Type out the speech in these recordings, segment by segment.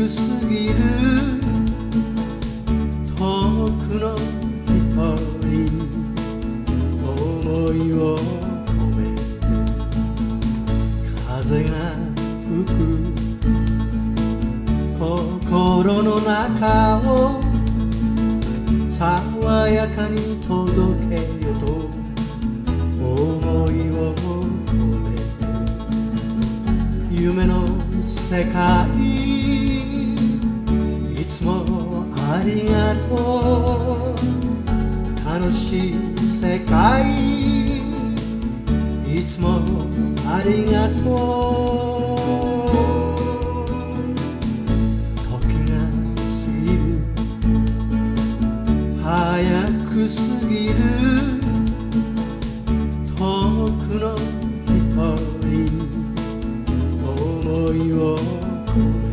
くすぎる遠くの人に思いを込めて風が吹く心の中を爽やかに届けよと思いを込めて夢の世界いつもありがとう楽しい世界いつもありがとう時が過ぎる早く過ぎる遠くの人に思いを込め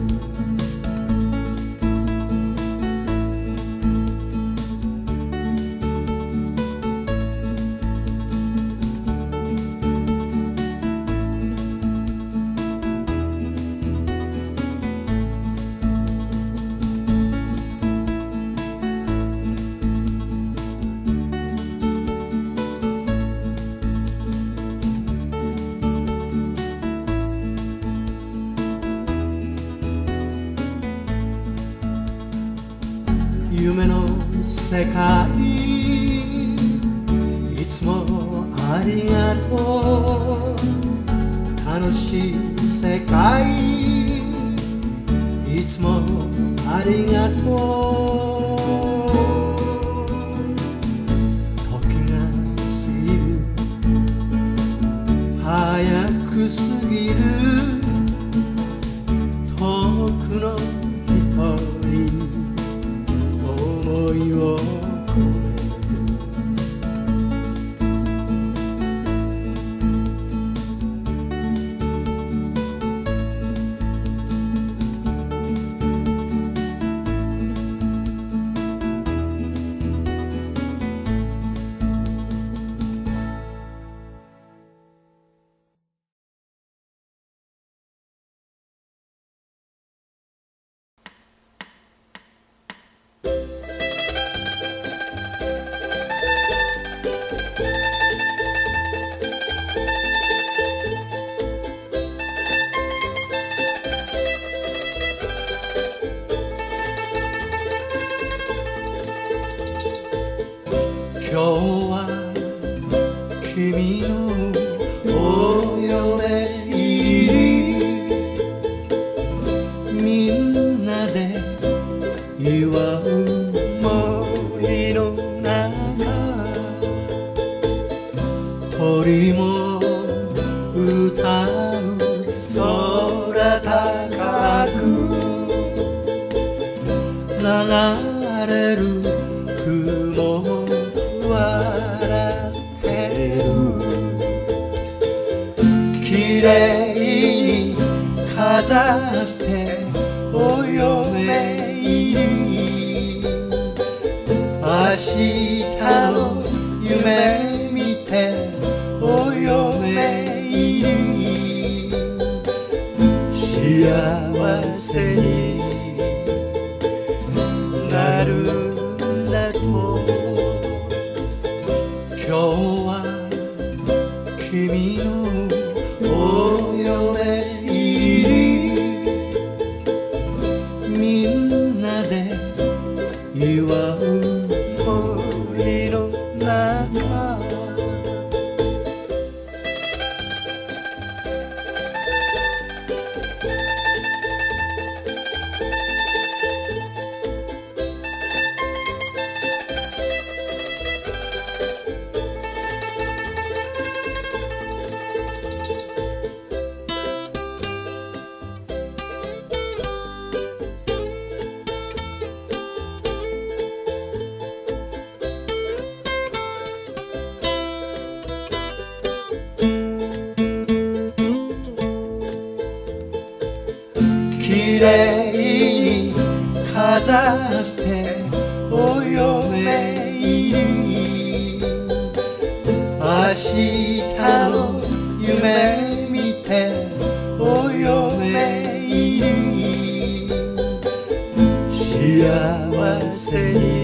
夢の世界いつもありがとう楽しい世界いつもありがとう時が過ぎる早く過ぎる遠くの人に思いを込めて今日は君のお嫁入りみんなで祝う森の中鳥も歌う空高く流れる雲も笑ってる綺麗に飾ってお嫁入り明日の夢見てお嫁入り幸せになるんだと今日は君のお嫁入りみんなで祝う森の中綺麗に飾ってお嫁入り明日の夢見てお嫁入り幸せに